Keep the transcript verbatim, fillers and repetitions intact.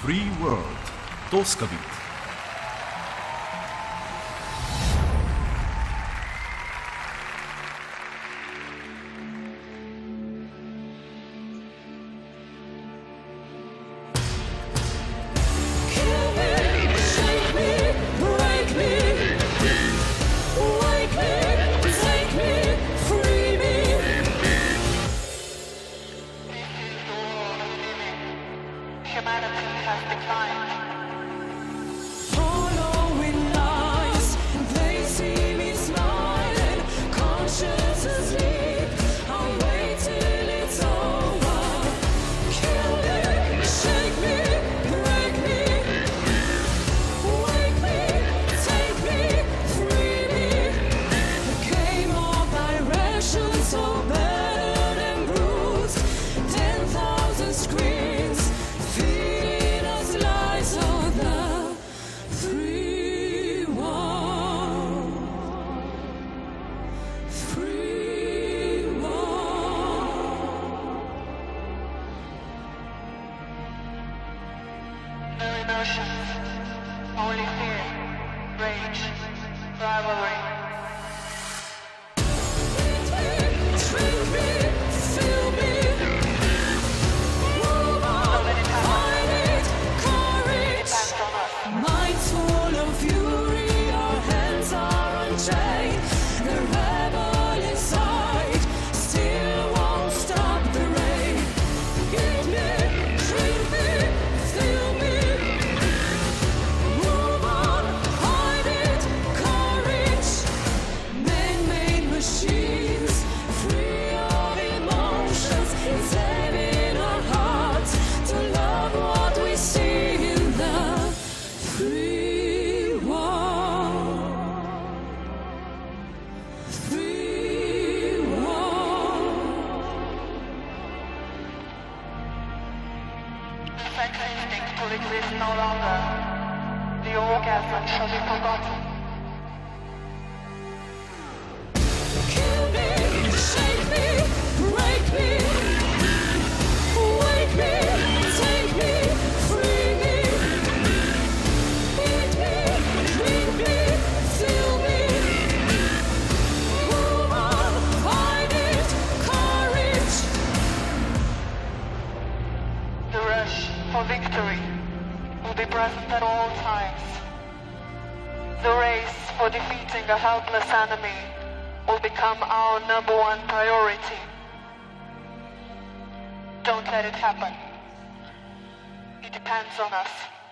Free World, Doska Beat. Humanity has declined. Following lies, they see me smiling, conscious asleep. I'll wait till it's over. Kill me, shake me, break me, wake me, take me, free me. The game of direction, so battered and bruised. Ten thousand screens. Feeding us lies of the free world, free world. No emotions, only fear, rage, rivalry. Treat me, feel me. Minds full of fury, our hands are unchained. The rebel inside still won't stop the rain. Get me, treat me, feel me. Move on, hide it, courage. Man-made machines, free of emotions, enslaving our hearts to love what we see. Free world, free world. The sex instinct will exist no longer. The orgasm shall be forgotten. Kill me, shake me, break me, wake me, take me, free me. Eat me, drink me, feel me. Move on, find it, courage. The rush for victory will be present at all times. The race for defeating a helpless enemy will become our number one priority. Don't let it happen. It depends on us.